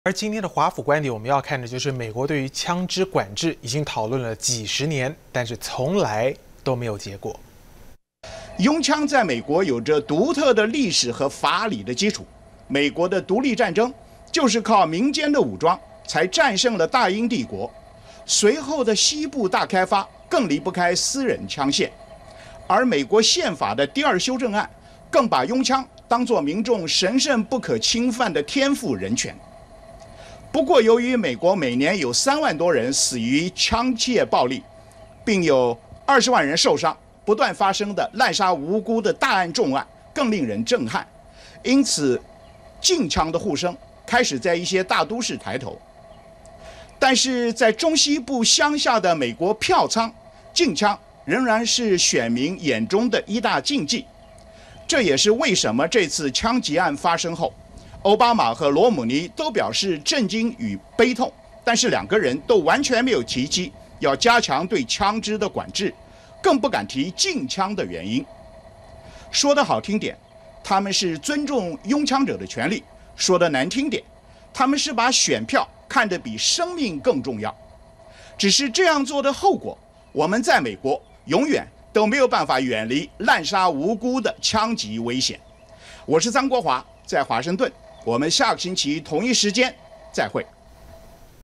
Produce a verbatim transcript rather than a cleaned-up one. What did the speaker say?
而今天的华府观点，我们要看的就是美国对于枪支管制已经讨论了几十年，但是从来都没有结果。 拥枪在美国有着独特的历史和法理的基础。美国的独立战争就是靠民间的武装才战胜了大英帝国，随后的西部大开发更离不开私人枪械。而美国宪法的第二修正案更把拥枪当作民众神圣不可侵犯的天赋人权。不过，由于美国每年有三万多人死于枪械暴力，并有二十万人受伤，不断发生的滥杀无辜的大案重案更令人震撼，因此禁枪的呼声开始在一些大都市抬头。但是在中西部乡下的美国票仓，禁枪仍然是选民眼中的一大禁忌。这也是为什么这次枪击案发生后，奥巴马和罗姆尼都表示震惊与悲痛，但是两个人都完全没有提及要加强对枪支的管制，更不敢提禁枪的原因。说得好听点，他们是尊重拥枪者的权利；说得难听点，他们是把选票看得比生命更重要。只是这样做的后果，我们在美国永远都没有办法远离滥杀无辜的枪击危险。我是张国华，在华盛顿。我们下个星期同一时间再会。